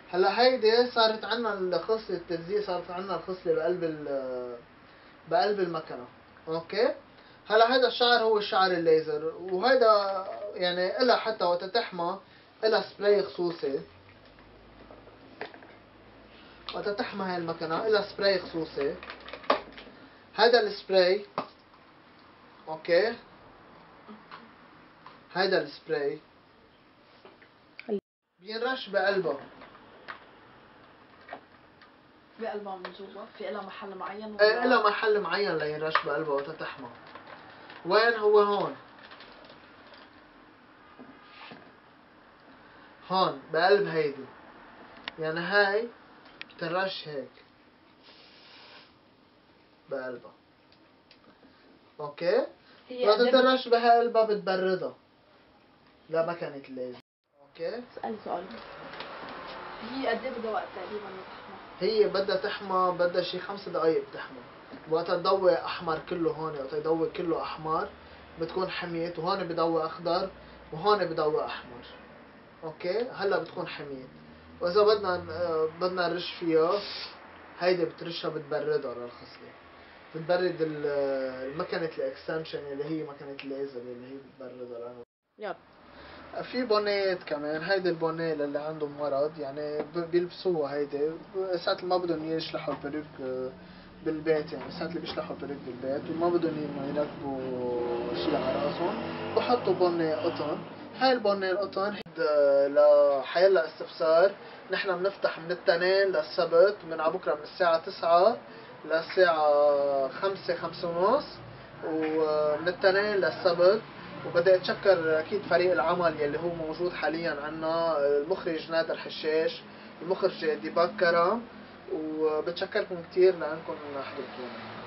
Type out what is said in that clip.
هلا هيدي صارت عنا الخصلة التلزيق، صارت عنا الخصلة بقلب المكنة. اوكي. هلا هيدا الشعر هو الشعر الليزر، وهيدا يعني إلها حتى وقت تحمى إلها سبراي خصوصي. وقت تحمى هاي المكنة إلها سبراي خصوصي. هيدا السبراي اوكي، هيدا السبراي بينرش بقلبها من جوا. في لها محل معين؟ ايه لها محل معين لينرش بقلبها وقت تحمى. وين هو؟ هون بقلب هيدي، يعني هاي بتنرش هيك بقلبها. اوكي. وقت تنرش بقلبها بتبردها لمكنة الليزر. اوكي. اسألي سؤال. هي قد ايه بدها وقت تقريبا لتحمى؟ هي بدها تحمى، بدها شي 5 دقايق بتحمى. وقت تضوي احمر كله هون، وقت يضوي كله احمر بتكون حميت، وهون بضوي اخضر وهون بضوي احمر. اوكي. هلا بتكون حميت. واذا بدنا نرش فيها، هيدي بترشها بتبردها للخصلة، بتبرد المكنة الاكستنشن اللي هي مكنة الليزر اللي هي بتبردها لانه يلا. في بونات كمان. هيدي البونيه اللي عندهم مرض يعني بيلبسوها هيدي ساعة ما بدهم يشلحوا البريك بالبيت، يعني ساعة اللي بيشلحوا البريك بالبيت وما بدهم يركبوا شي على راسهم بحطوا بونيه قطن. هاي البونيه القطن لحيلا استفسار نحن بنفتح من التنين للسبت، من عبكرة من الساعة 9 للساعة 5 ونص، ومن التنين للسبت. وبدي اتشكر اكيد فريق العمل يلي هو موجود حاليا عنا، المخرج نادر حشاش، المخرج ديباك كرم، وبتشكركم كثير لانكم حضرتونا.